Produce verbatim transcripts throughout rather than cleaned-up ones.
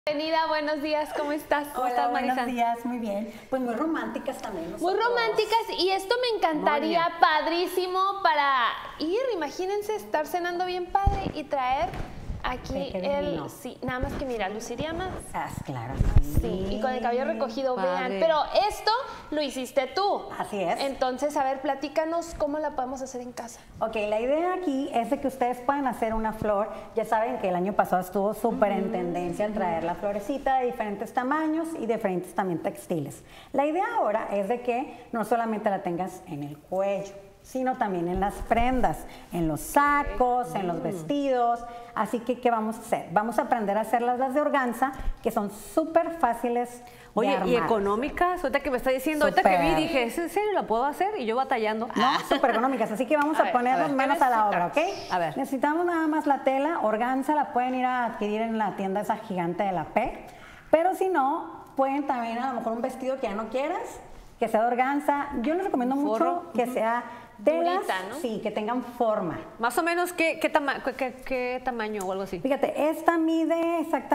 Bienvenida, buenos días, ¿cómo estás? ¿Cómo Hola, estás, buenos Marisa? días, muy bien. Pues muy románticas también. Muy románticas, y esto me encantaría, padrísimo, para ir, imagínense, estar cenando bien padre y traer aquí el... Sí, nada más que mira, luciría más. Ah, claro. Sí, y con el cabello recogido, Padre. vean. Pero esto lo hiciste tú. Así es. Entonces, a ver, platícanos cómo la podemos hacer en casa. Ok, la idea aquí es de que ustedes puedan hacer una flor. Ya saben que el año pasado estuvo súper en tendencia en traer la florecita de diferentes tamaños y diferentes también textiles. La idea ahora es de que no solamente la tengas en el cuello, sino también en las prendas, en los sacos, en los vestidos. Así que, ¿qué vamos a hacer? Vamos a aprender a hacer las, las de organza, que son súper fáciles. Oye, ¿y económicas? Ahorita que me está diciendo, Super. ahorita que vi, dije, ¿es en serio la puedo hacer? Y yo batallando. No, súper económicas, así que vamos a, A ver, ponernos a ver, manos ¿qué a la obra, ¿ok? A ver. Necesitamos nada más la tela, organza, la pueden ir a adquirir en la tienda esa gigante de la P, pero si no, pueden también a lo mejor un vestido que ya no quieras, que sea de organza. Yo les recomiendo mucho Forro. que sea telas, Durita, ¿no? sí, que tengan forma. Más o menos, ¿qué, qué, tama qué, qué, qué tamaño o algo así? Fíjate, esta mide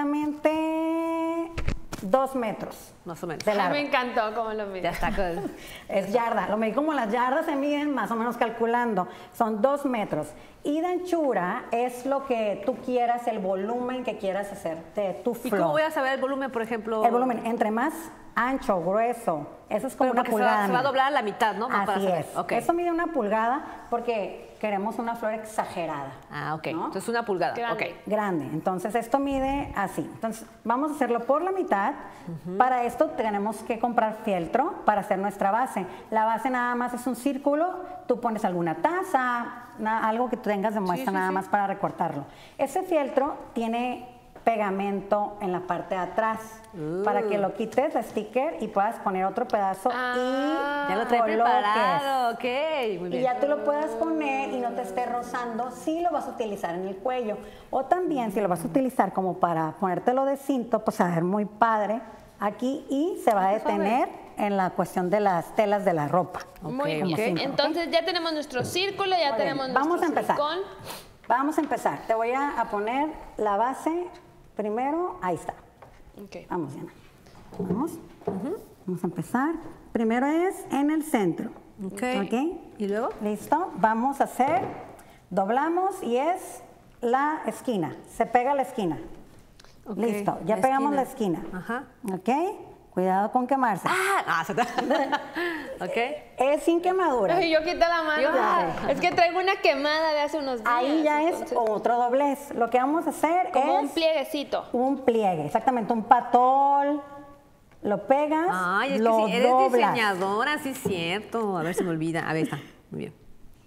exactamente dos metros. Más o menos. De Ay, largo. me encantó cómo lo Ya miras. está. Es yarda, lo medí como las yardas se miden, más o menos calculando, son dos metros. Y de anchura es lo que tú quieras, el volumen que quieras hacer de tu ¿Y flor. cómo voy a saber el volumen, por ejemplo? El volumen, entre más ancho, grueso, eso es como Pero una porque se va, pulgada. se va a mira. doblar a la mitad, ¿no? Para Así saber. es. Ok. Eso mide una pulgada porque queremos una flor exagerada. Ah, ok. ¿no? Entonces una pulgada. Grande. Ok. Grande. Entonces esto mide así. Entonces vamos a hacerlo por la mitad. Para esto tenemos que comprar fieltro para hacer nuestra base. La base nada más es un círculo. Tú pones alguna taza, na- algo que tú tengas de muestra sí, nada sí. más para recortarlo. Ese fieltro tiene pegamento en la parte de atrás para que lo quites, la sticker, y puedas poner otro pedazo Ah, y Ya lo trae coloques. preparado. Ok. Muy Y bien. ya tú lo puedas poner y no te esté rozando si lo vas a utilizar en el cuello. O también si lo vas a utilizar como para ponértelo de cinto, pues a ver muy padre aquí, y se va a detener en la cuestión de las telas de la ropa. Muy Ok, bien. ok. Entonces ya tenemos nuestro círculo, ya Muy bien, tenemos vamos nuestro a empezar. silicón. Vamos a empezar. Te voy a, a poner la base primero. Ahí está. Ok. Vamos, Diana. Vamos. Vamos a empezar. Primero es en el centro. Ok. ¿Ok? ¿Y luego? Listo. Vamos a hacer, doblamos y es la esquina. Se pega la esquina. Ok, Listo. Ya la pegamos esquina. la esquina. Ajá. ¿Ok? Cuidado con quemarse. Ah, ah, se está. Ok. Es sin quemadura. Ay, yo quité la mano. Yo- Es que traigo una quemada de hace unos días. Ahí ya entonces, es otro doblez. Lo que vamos a hacer como es un plieguecito. un pliegue, exactamente, un patol. Lo pegas, Ay, es lo que sí, eres doblas. diseñadora, sí es cierto. A ver, se me olvida. A ver, está. Muy bien.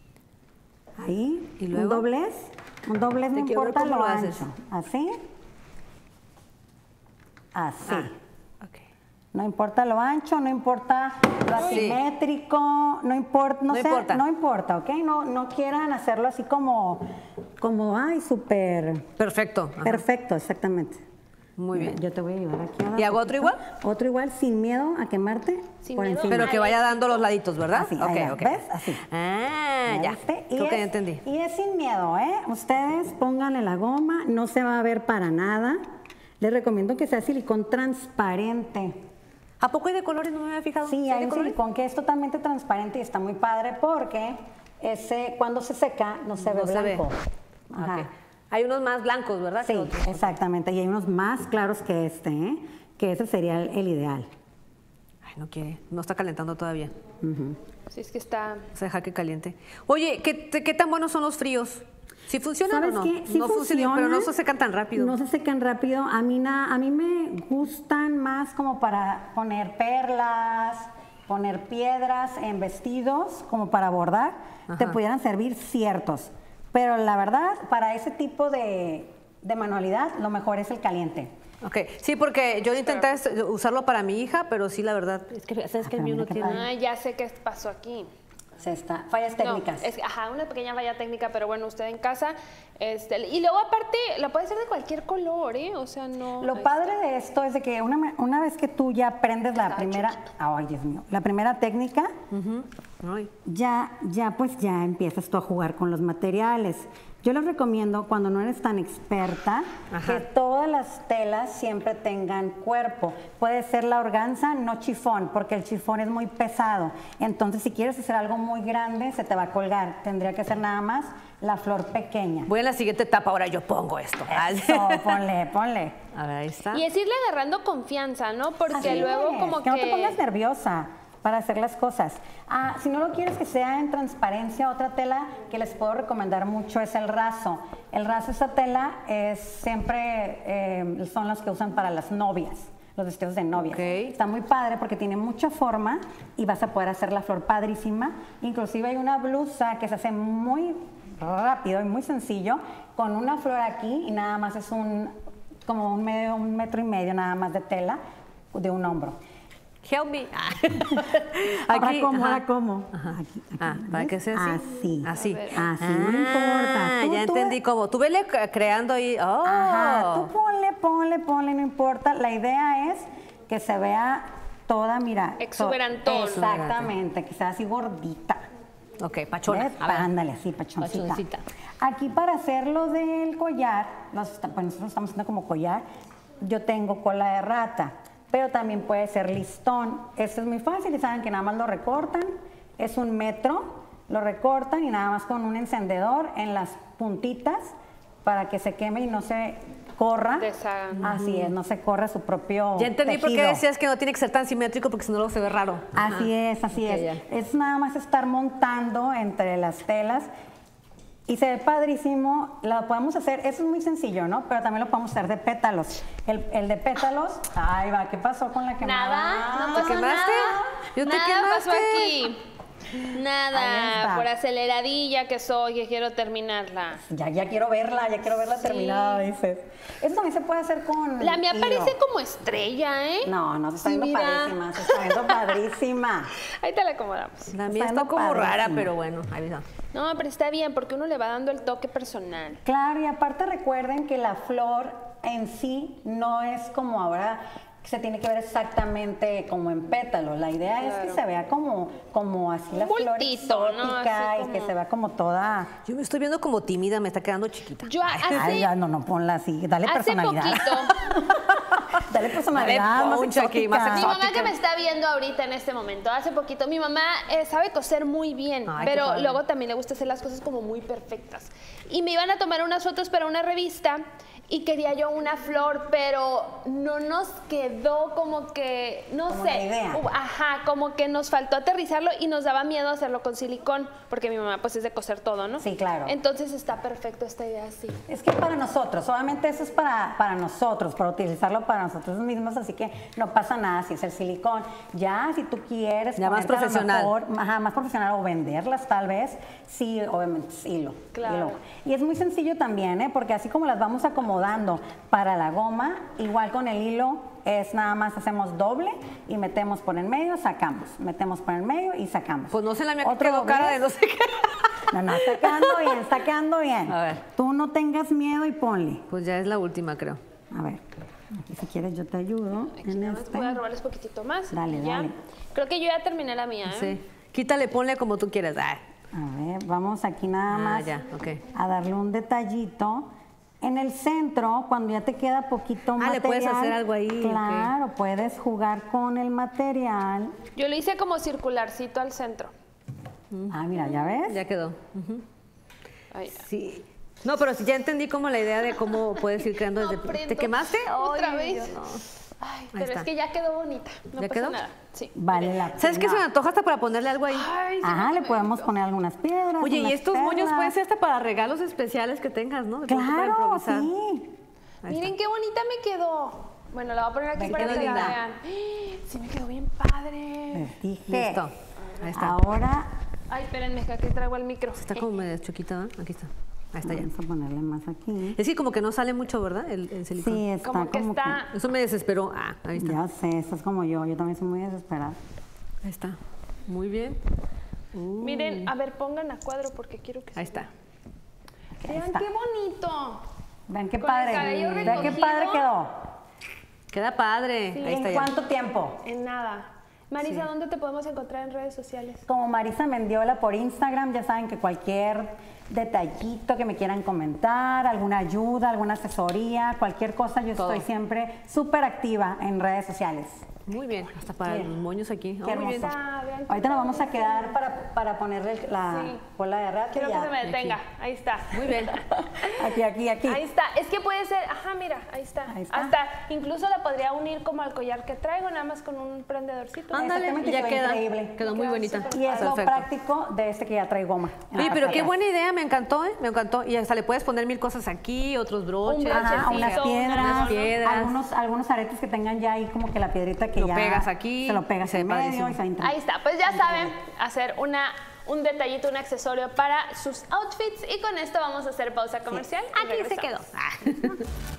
Ahí, ¿Y un luego? doblez. Un doblez no Te quiero ver importa cómo lo lo ancho. haces. Así. Así. Ah, ok. No importa lo ancho, no importa lo Sí. asimétrico, no importa, no, No sé, importa. no importa, ¿ok? No, no quieran hacerlo así como, como, ay, súper Perfecto. Ajá. perfecto, exactamente. Muy Mira, bien. Yo te voy a ayudar aquí a dar ¿Y hago otro poquito. igual? Otro igual, sin miedo a quemarte. Sin por miedo. encima. Pero que vaya dando los laditos, ¿verdad? Así, ok, ahí va, ok. ¿ves? Así. Ah, ¿Ya ya. viste? Y Creo que es- ya entendí. Y es sin miedo, ¿eh? Ustedes pónganle la goma, no se va a ver para nada. Les recomiendo que sea silicón transparente. ¿A poco hay de colores? No me había fijado. Sí, hay de un colores? silicón que es totalmente transparente y está muy padre porque ese, cuando se seca no se ve No se ve. blanco. Ajá. Ok. Hay unos más blancos, ¿verdad? que Sí, otros? exactamente. Y hay unos más claros que este, ¿eh? Que ese sería el, el ideal. Ay, no quiere. No está calentando todavía. Ujú. Sí, es que está... Se deja que caliente. Oye, ¿qué, qué tan buenos son los fríos? ¿Sí funcionan ¿Sabes o no? qué? Sí no funcionan, pero no funcionan. se secan tan rápido. No se secan rápido. A mí, na- a mí me gustan más como para poner perlas, poner piedras en vestidos, como para bordar. Te Ajá. pudieran servir ciertos. Pero la verdad, para ese tipo de, de manualidad, lo mejor es el caliente. Ok, sí, porque yo intenté este, usarlo para mi hija, pero sí, la verdad, es que, ¿sabes que el Ah, mío no mira qué tiene? padre. Ah, ya sé qué pasó aquí. Se está, fallas técnicas. No, es, ajá, una pequeña falla técnica, pero bueno, usted en casa. Este, y luego aparte, la puede hacer de cualquier color, ¿eh? O sea, no... Lo ahí padre de esto es de que una, una vez que tú ya aprendes la Está primera, chiquito. ay Dios mío, la primera técnica, Ujú. Ay. ya, ya pues ya empiezas tú a jugar con los materiales. Yo les recomiendo, cuando no eres tan experta, Ajá. que todas las telas siempre tengan cuerpo. Puede ser la organza, no chifón, porque el chifón es muy pesado. Entonces, si quieres hacer algo muy grande, se te va a colgar. Tendría que ser nada más la flor pequeña. Voy a la siguiente etapa, ahora yo pongo esto. Eso, ponle, ponle. A ver, ahí está. Y es irle agarrando confianza, ¿no? Porque Así luego es, como que... que... no te pongas nerviosa para hacer las cosas. Ah, si no lo quieres que sea en transparencia, otra tela que les puedo recomendar mucho es el raso. El raso, esa tela, es siempre eh, son las que usan para las novias, los vestidos de novias. Okay. Está muy padre porque tiene mucha forma y vas a poder hacer la flor padrísima. Inclusive hay una blusa que se hace muy rápido y muy sencillo, con una flor aquí y nada más es un, como un, medio, un metro y medio nada más de tela de un hombro. Help me. Ahora cómo, ahora cómo. Ajá. Aquí, aquí, ah, ¿para qué sea así? Así. Así. Así, ah, no importa. Tú, ya tú entendí cómo. Tú vele creando ahí. Oh. Ajá, tú ponle, ponle, ponle, no importa. La idea es que se vea toda, mira. Exuberantón. Exactamente, que sea así gordita. Ok, pachona. Ándale, así, pachoncita. Pachoncita. Aquí para hacerlo del collar, nos, pues nosotros estamos haciendo como collar, yo tengo cola de rata. Pero también puede ser listón. Esto es muy fácil y saben que nada más lo recortan. Es un metro, lo recortan y nada más con un encendedor en las puntitas para que se queme y no se corra. Deshagan. Así es, no se corra su propio Ya entendí tejido. por qué decías que no tiene que ser tan simétrico porque si no luego se ve raro. Así Ajá. es, así Okay, es. ya. Es nada más estar montando entre las telas. Y se ve padrísimo, lo podemos hacer, eso es muy sencillo, ¿no? Pero también lo podemos hacer de pétalos. El, el de pétalos, ay va, ¿qué pasó con la quemada? Nada, no ¿Te pasó quemaste? nada. ¿Yo te nada quemaste? pasó aquí. Ahí Nada, está. por aceleradilla que soy, que quiero terminarla. Ya, ya quiero verla, ya quiero verla Sí. terminada, dices. Eso también se puede hacer con La mía hilo. parece como estrella, ¿eh? No, no, se está Sí, viendo mira. padrísima, se está viendo padrísima. Ahí te la acomodamos. La mía Está está como padrísima. rara, pero bueno, ahí está. No, pero está bien porque uno le va dando el toque personal. Claro, y aparte recuerden que la flor en sí no es como ahora que se tiene que ver exactamente como en pétalo. La idea es que Claro. se vea como, como así la flor bultito, ¿no? exótica Así y que como- se vea como toda... Yo me estoy viendo como tímida, me está quedando chiquita. Yo hace, Ay, ya, no, no, ponla así, dale hace personalidad. poquito, Dale personalidad, Dale más punch aquí, más exótica. mi mamá que exótica. me está viendo ahorita en este momento, hace poquito, mi mamá eh, sabe coser muy bien, Ay, qué pero padre. luego también le gusta hacer las cosas como muy perfectas. Y me iban a tomar unas fotos para una revista y quería yo una flor, pero no nos quedó como que, no Como sé, la idea. uh, ajá, como que nos faltó aterrizarlo y nos daba miedo hacerlo con silicón, porque mi mamá pues es de coser todo, ¿no? Sí, claro. Entonces está perfecto esta idea así. Es que para nosotros, obviamente eso es para, para nosotros, para utilizarlo para nosotros mismos, así que no pasa nada si es el silicón. Ya, si tú quieres Ya más ponerte a lo profesional. mejor, ajá, más profesional o venderlas tal vez, sí, obviamente es hilo. Claro. hilo. Y es muy sencillo también, ¿eh? Porque así como las vamos acomodando para la goma, igual con el hilo es nada más hacemos doble y metemos por el medio, sacamos, metemos por el medio y sacamos. Pues no sé la mía que Otro quedó cara de doblez. no sé qué. No, no, está quedando bien, está quedando bien. A ver. Tú no tengas miedo y ponle. Pues ya es la última, creo. A ver, aquí si quieres yo te ayudo. Aquí en nada más este. voy a robarles poquitito más. Dale, y ya. dale. Creo que yo ya terminé la mía, ¿eh? Sí. Quítale, ponle como tú quieras. Ah. A ver, vamos aquí nada Ah, más ya, ok. a darle un detallito. En el centro, cuando ya te queda poquito Ah, material. le puedes hacer algo ahí, ok. Claro, puedes jugar con el material. Yo lo hice como circularcito al centro. Ah, mira, ¿ya ves? Ya quedó. Ujú. Ahí. Sí. No, pero sí, ya entendí como la idea de cómo puedes ir creando desde... Aprendo. ¿Te quemaste? ¿Otra Ay, vez? yo no. Ay, pero está. es que ya quedó bonita. No ¿Ya pasa quedó? nada. Sí. Vale la pena. ¿Sabes qué? Se me antoja hasta para ponerle algo ahí. Ay, sí, Ajá, no le me podemos gustó. poner algunas piedras. Oye, y unas estos moños perlas. pueden ser hasta para regalos especiales que tengas, ¿no? De pronto para Claro, improvisar. sí. Ahí Miren qué bonita me quedó. Bueno, la voy a poner aquí Ven, para quedó que la linda. vean. Sí me quedó bien padre. Les dije. Listo. Ahí está. Ahora Ay, espérenme, que aquí traigo el micro. Está como medio choquita, ¿eh? Aquí está. Ahí está ya. vamos a ponerle más aquí. Es que como que no sale mucho, ¿verdad? El, el silicón. Sí, está Como que está... Eso me desesperó. Ah, ahí está. Ya sé, estás como yo, yo también soy muy desesperada. Ahí está. Muy bien. Uh, Miren, a ver, pongan a cuadro porque quiero que Ahí se- está. Vean está. qué bonito. Vean qué Con padre, el cabello vean qué recogido. padre quedó. Queda padre. Sí, Ahí está ¿En ya. cuánto tiempo? En nada. Marisa, Sí. ¿dónde te podemos encontrar en redes sociales? Como Marisa Mendiola por Instagram, ya saben que cualquier detallito que me quieran comentar, alguna ayuda, alguna asesoría, cualquier cosa, yo Todo. estoy siempre súper activa en redes sociales. Muy bien, hasta para Bien. los moños aquí. Qué Oh, muy bien. hermoso. Ah, vean qué Ahorita nos vamos a padre. quedar para, para ponerle la Sí. bola de rato. Quiero y que ya. se me detenga. Ahí está. Muy bien. Aquí, aquí, aquí. Ahí está. Es que puede ser, ajá, mira, ahí está. Ahí está. Hasta incluso la podría unir como al collar que traigo, nada más con un prendedorcito. Ándale, Exactamente, ya quedó queda. increíble. Quedó muy Queda bonita. súper Y es lo Perfecto. práctico de este que ya trae goma. en la Oye, parte pero de qué atrás. buena idea, me encantó, ¿eh? Me encantó. Y hasta le puedes poner mil cosas aquí, otros broches. Un Ajá, brochecito, unas una piedras, unas piedras. Algunos, algunos aretes que tengan ya ahí como que la piedrita que Lo ya pegas aquí, se lo pegas se ve en medio padrísimo. y se entra. Ahí está, pues ya saben, hacer una, un detallito, un accesorio para sus outfits y con esto vamos a hacer pausa comercial. y Aquí se regresamos. quedó.